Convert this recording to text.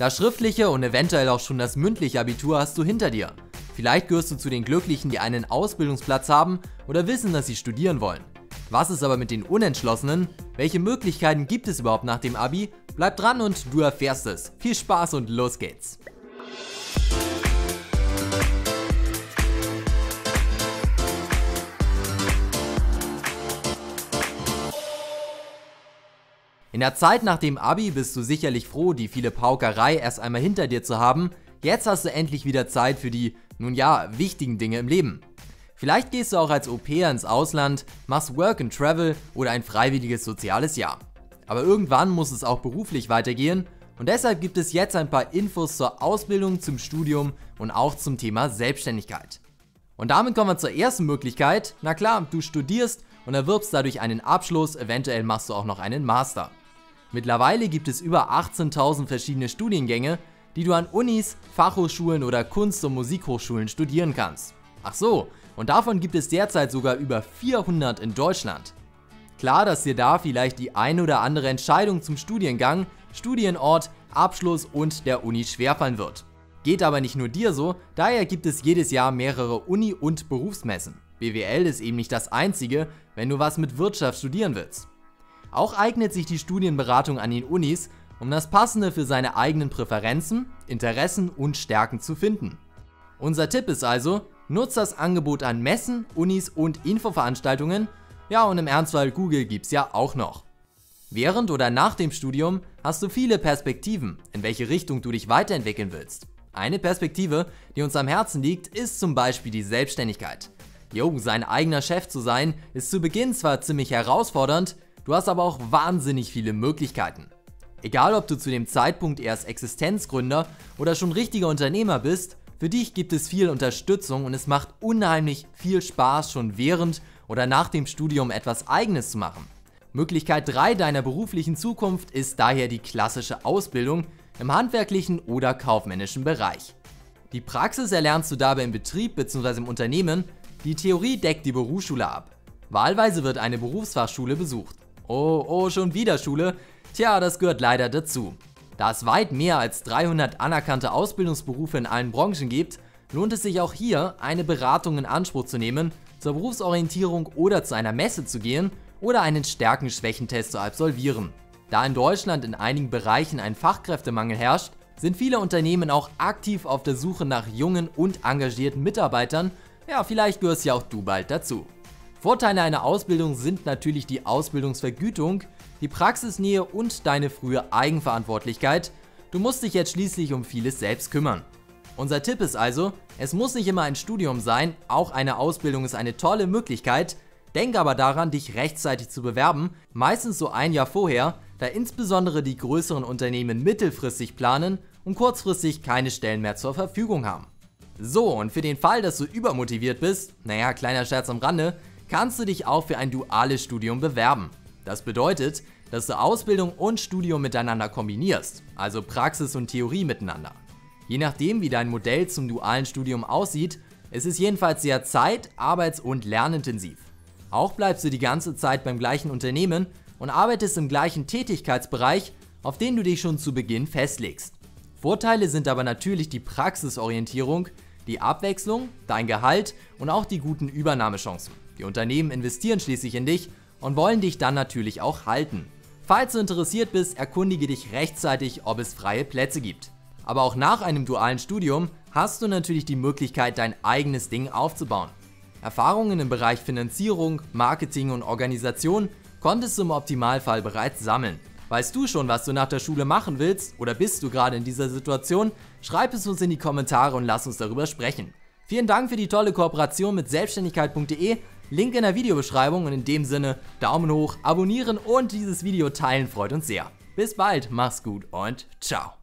Das schriftliche und eventuell auch schon das mündliche Abitur hast du hinter dir. Vielleicht gehörst du zu den Glücklichen, die einen Ausbildungsplatz haben oder wissen, dass sie studieren wollen. Was ist aber mit den Unentschlossenen? Welche Möglichkeiten gibt es überhaupt nach dem Abi? Bleib dran und du erfährst es. Viel Spaß und los geht's! In der Zeit nach dem Abi bist du sicherlich froh, die viele Paukerei erst einmal hinter dir zu haben. Jetzt hast du endlich wieder Zeit für die, nun ja, wichtigen Dinge im Leben. Vielleicht gehst du auch als Au-pair ins Ausland, machst Work and Travel oder ein freiwilliges soziales Jahr. Aber irgendwann muss es auch beruflich weitergehen und deshalb gibt es jetzt ein paar Infos zur Ausbildung, zum Studium und auch zum Thema Selbstständigkeit. Und damit kommen wir zur ersten Möglichkeit. Na klar, du studierst und erwirbst dadurch einen Abschluss, eventuell machst du auch noch einen Master. Mittlerweile gibt es über 18.000 verschiedene Studiengänge, die du an Unis, Fachhochschulen oder Kunst- und Musikhochschulen studieren kannst. Ach so, und davon gibt es derzeit sogar über 400 in Deutschland. Klar, dass dir da vielleicht die eine oder andere Entscheidung zum Studiengang, Studienort, Abschluss und der Uni schwerfallen wird. Geht aber nicht nur dir so, daher gibt es jedes Jahr mehrere Uni- und Berufsmessen. BWL ist eben nicht das einzige, wenn du was mit Wirtschaft studieren willst. Auch eignet sich die Studienberatung an den Unis, um das Passende für seine eigenen Präferenzen, Interessen und Stärken zu finden. Unser Tipp ist also, nutzt das Angebot an Messen, Unis und Infoveranstaltungen, ja und im Ernstfall Google gibt's ja auch noch. Während oder nach dem Studium hast du viele Perspektiven, in welche Richtung du dich weiterentwickeln willst. Eine Perspektive, die uns am Herzen liegt, ist zum Beispiel die Selbstständigkeit. Sein eigener Chef zu sein, ist zu Beginn zwar ziemlich herausfordernd, du hast aber auch wahnsinnig viele Möglichkeiten. Egal ob du zu dem Zeitpunkt erst Existenzgründer oder schon richtiger Unternehmer bist, für dich gibt es viel Unterstützung und es macht unheimlich viel Spaß, schon während oder nach dem Studium etwas Eigenes zu machen. Möglichkeit 3 deiner beruflichen Zukunft ist daher die klassische Ausbildung im handwerklichen oder kaufmännischen Bereich. Die Praxis erlernst du dabei im Betrieb bzw. im Unternehmen, die Theorie deckt die Berufsschule ab. Wahlweise wird eine Berufsfachschule besucht. Oh, schon wieder Schule? Tja, das gehört leider dazu. Da es weit mehr als 300 anerkannte Ausbildungsberufe in allen Branchen gibt, lohnt es sich auch hier, eine Beratung in Anspruch zu nehmen, zur Berufsorientierung oder zu einer Messe zu gehen oder einen Stärken-Schwächen-Test zu absolvieren. Da in Deutschland in einigen Bereichen ein Fachkräftemangel herrscht, sind viele Unternehmen auch aktiv auf der Suche nach jungen und engagierten Mitarbeitern. Ja, vielleicht gehörst ja auch du bald dazu. Vorteile einer Ausbildung sind natürlich die Ausbildungsvergütung, die Praxisnähe und deine frühe Eigenverantwortlichkeit. Du musst dich jetzt schließlich um vieles selbst kümmern. Unser Tipp ist also, es muss nicht immer ein Studium sein, auch eine Ausbildung ist eine tolle Möglichkeit. Denk aber daran, dich rechtzeitig zu bewerben, meistens so ein Jahr vorher, da insbesondere die größeren Unternehmen mittelfristig planen und kurzfristig keine Stellen mehr zur Verfügung haben. So, und für den Fall, dass du übermotiviert bist, naja, kleiner Scherz am Rande, kannst du dich auch für ein duales Studium bewerben. Das bedeutet, dass du Ausbildung und Studium miteinander kombinierst, also Praxis und Theorie miteinander. Je nachdem, wie dein Modell zum dualen Studium aussieht, ist es jedenfalls sehr zeit-, arbeits- und lernintensiv. Auch bleibst du die ganze Zeit beim gleichen Unternehmen und arbeitest im gleichen Tätigkeitsbereich, auf den du dich schon zu Beginn festlegst. Vorteile sind aber natürlich die Praxisorientierung, die Abwechslung, dein Gehalt und auch die guten Übernahmechancen. Die Unternehmen investieren schließlich in dich und wollen dich dann natürlich auch halten. Falls du interessiert bist, erkundige dich rechtzeitig, ob es freie Plätze gibt. Aber auch nach einem dualen Studium hast du natürlich die Möglichkeit, dein eigenes Ding aufzubauen. Erfahrungen im Bereich Finanzierung, Marketing und Organisation konntest du im Optimalfall bereits sammeln. Weißt du schon, was du nach der Schule machen willst oder bist du gerade in dieser Situation? Schreib es uns in die Kommentare und lass uns darüber sprechen. Vielen Dank für die tolle Kooperation mit Selbstständigkeit.de. Link in der Videobeschreibung und in dem Sinne Daumen hoch, abonnieren und dieses Video teilen freut uns sehr. Bis bald, mach's gut und ciao.